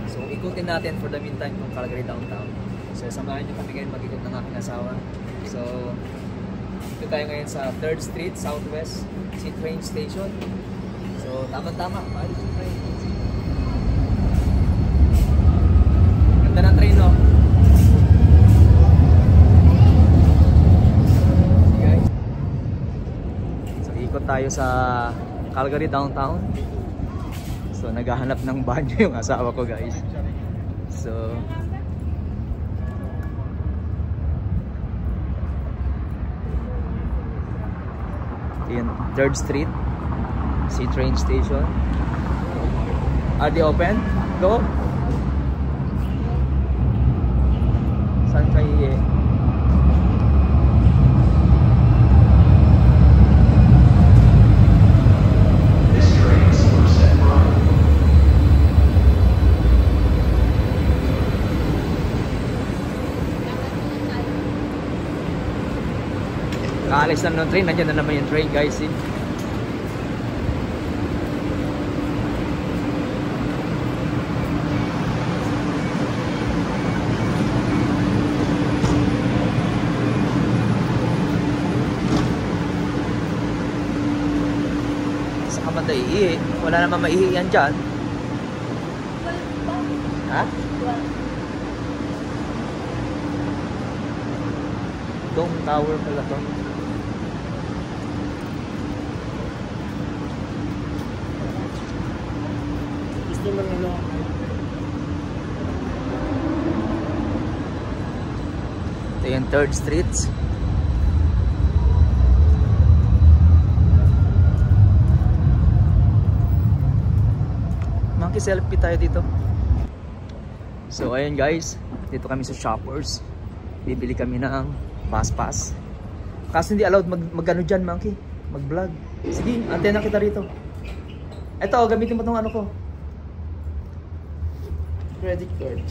So ikutin natin for the meantime yung Calgary downtown. So samahan nyo kami ngayon mag-ikot ng aking asawa. So dito tayo ngayon sa 3rd Street Southwest C train station. So tama-tama, maalis yung train. Ganda ng train, no? Okay. So ikot tayo sa Calgary downtown. So naghahanap ng banyo yung asawa ko, guys. So yun, 3rd Street C train station. Are they open? Go. Saan kayo? Kaalis na ng train, nandiyan na naman yung train, guys. Eh. Sa kamanda iihi, wala naman maihi yan dyan. Ha? Dome Tower pala to. Ito yung 3rd Street. Maki-selfie tayo dito. So ayun guys, dito kami sa Shoppers. Bibili kami ng bus pass. Kasi hindi allowed mag-ano dyan, Monkey. Mag-vlog. Sige, antena kita rito. Ito, gamitin mo itong ano ko. Credit card.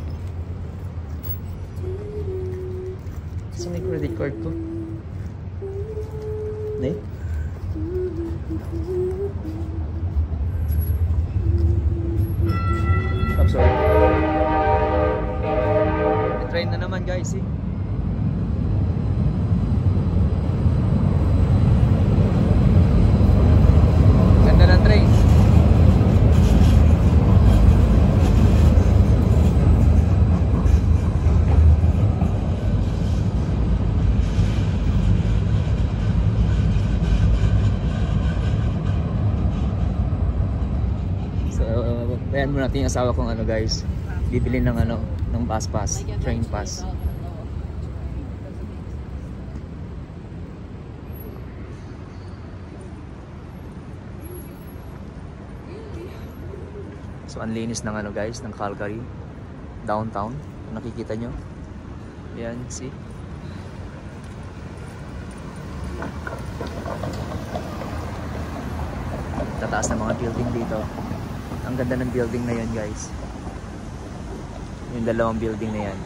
Saan may credit card ko? Nay? I'm sorry. I-try na naman guys eh. Ganda ng train. Ayan muna natin yung asawa kong ano guys, bibili ng ano, ng bus pass, train pass. So ang linis ng ano guys, ng Calgary downtown, nakikita nyo. Ayan, see? Tataas ng mga building dito. Ang ganda ng building na yan guys. Yung dalawang building na yan.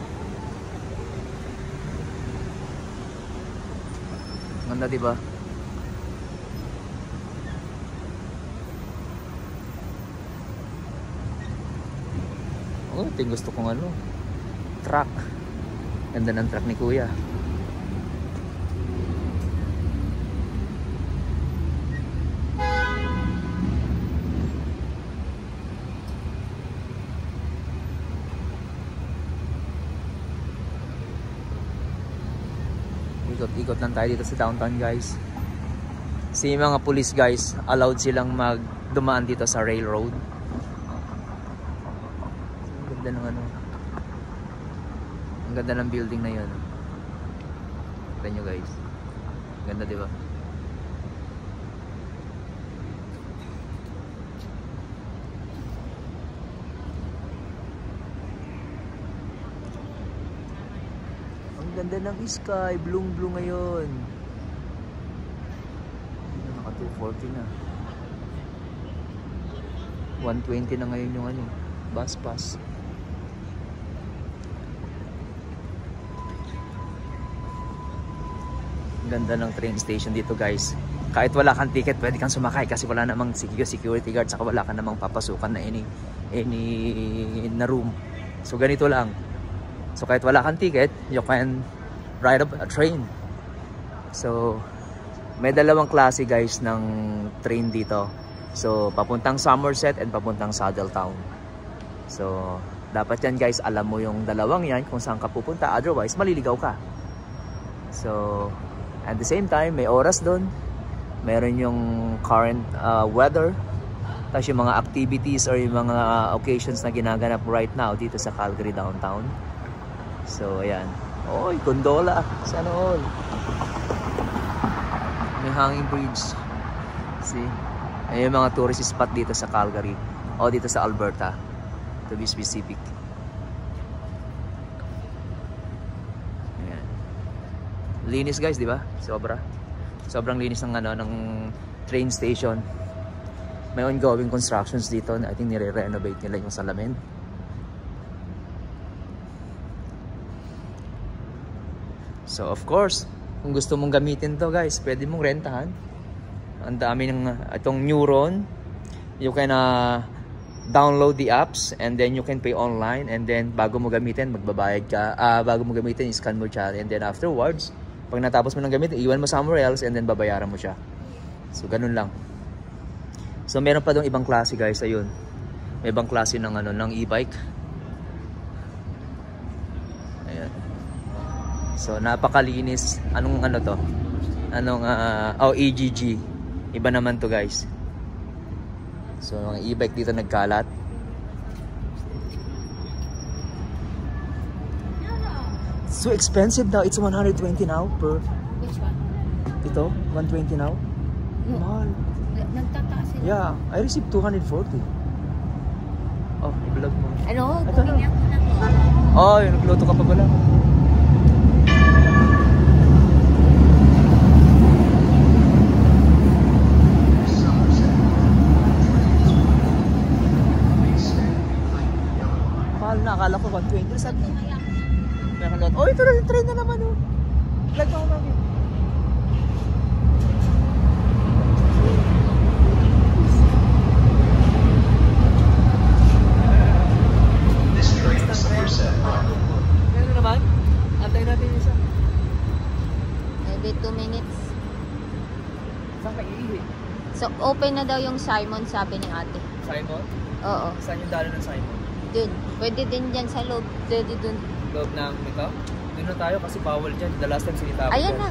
Ganda diba? Oh, ito yung gusto kong ano, truck. Ganda ng truck ni kuya. Ikot-ikot lang tayo dito sa downtown guys. Si mga police guys, allowed silang magdumaan dito sa railroad. Ang ganda ng ano. Ang ganda ng building na yun. Kita nyo guys. Ganda diba? Ganda ng sky, blue ngayon. Naka 240 na. 120 na ngayon yung ano, bus pass. Ganda ng train station dito guys. Kahit wala kang ticket, pwede kang sumakay kasi wala namang security guard, saka wala ka namang papasukan na na room. So ganito lang. So kahit wala kang ticket, you can ride a train. So may dalawang klase guys ng train dito. So papuntang Somerset and papuntang Saddletown. So dapat yan guys, alam mo yung dalawang yan kung saan ka pupunta, otherwise maliligaw ka. So at the same time, may oras doon, meron yung current weather, tapos yung mga activities or yung mga occasions na ginaganap right now dito sa Calgary downtown. So ayan, oy, gondola, sana all. May hanging bridge. See, ayun yung mga tourist spot dito sa Calgary o dito sa Alberta, to be specific. Ayan. Linis guys, di ba? Sobrang linis ng ng train station. May ongoing constructions dito na I think nire-renovate nila yung salamin. So of course, kung gusto mong gamitin to guys, pwede mong rentahan. Ang dami ng itong Neuron. You can download the apps and then you can pay online, and then bago mo gamitin magbabayad ka, bago mo gamitin scan mo siya, and then afterwards pag natapos mo ng gamitin iwan mo somewhere else and then babayaran mo siya. So ganun lang. So meron pa dong ibang klase guys, ayun. May ibang klase ng ng e-bike. Ayan. So napakalinis. Anong to? Anong AGG. Iba naman to guys. So, mga e-bike dito nagkalat. So expensive now. It's 120 now per... Which one? Ito? 120 now? No. Mahal. Nagtataas sila. Yeah. I received 240. Oh, i-vlog mo. Ano? Ito na. Bumili ako na to. Oh, yung nagluto ka pa pala. Akala ko 120. Sabi ko, oh, ito na yung train na naman, oh. Vlog ako namin. This train is Somerset. Ganun naman? Antayin natin yung isa. Maybe 2 minutes. Saan ka iiwi? So, open na daw yung Simon, sabi ni ate. Simon? Oo. Saan yung dalo ng Simon? Dun. Pwede din dyan sa loob. Pwede dun. Loob ng ito? Doon na tayo kasi bawal dyan. The last time sinita ko Ayan dyan. na.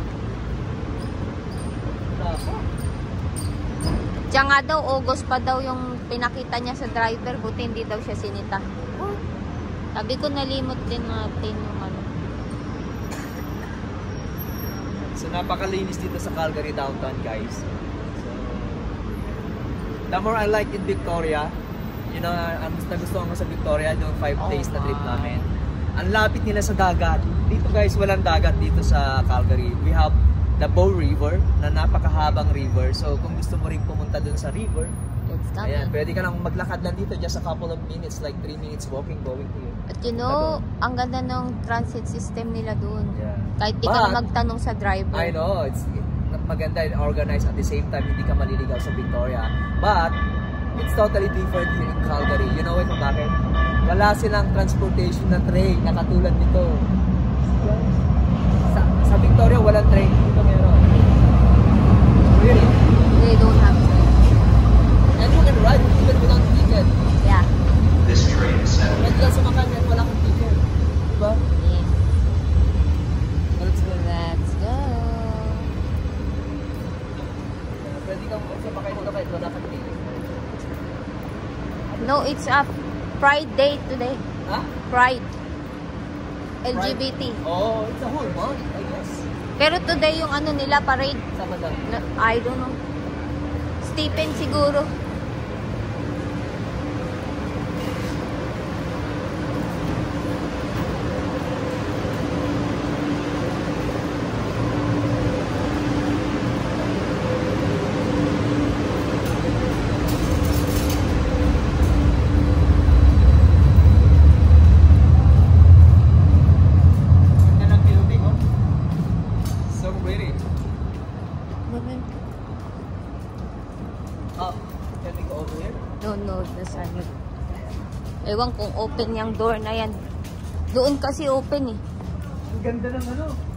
Nasa? Diyan nga daw, August pa daw yung pinakita niya sa driver. Buti hindi daw siya sinita. Sabi ko nalimot din natin yung ano. So napakalinis dito sa Calgary downtown guys. So, the more I like in Victoria, you know, ang nagustuhan ko sa Victoria, yung 5 days na trip namin. Ang lapit nila sa dagat. Dito guys, walang dagat dito sa Calgary. We have the Bow River, na napakahabang river. So kung gusto mo rin pumunta dun sa river, ayan, pwede ka lang maglakad lang dito just a couple of minutes, like 3 minutes walking, going here. At you know, ang ganda ng transit system nila dun. Yeah. Kahit di ka magtanong sa driver. I know, it's maganda and organized at the same time, hindi ka maliligaw sa Victoria. But it's totally different here in Calgary. You know kung bakit? Wala silang transportation na train na katulad nito. Sa Victoria, walang train. Dito meron. Really? They don't have to. And you can ride even without ticket. Yeah. This train is set. Pwede ka sumakay kahit wala kang ticket. Diba? Yeah. Let's go. Let's go. Pwede kang sumakay dito kahit wala kang ticket. No, it's a Pride Day today. Ha? Pride. LGBT. Oh, it's a whole month, I guess. Pero today yung ano nila, parade. Saan ba daw? I don't know. Stephen siguro. Oh, can we go over here? Don't know the sign. Ewan kung open yung door na yan. Doon kasi open eh. Ang ganda ng ano.